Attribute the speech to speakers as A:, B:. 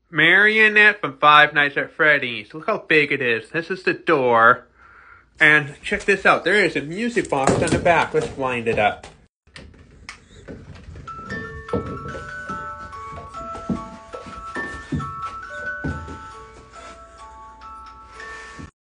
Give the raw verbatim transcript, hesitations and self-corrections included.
A: Marionette from Five Nights at Freddy's. Look how big it is. This is the door. And check this out. There is a music box on the back. Let's wind it up.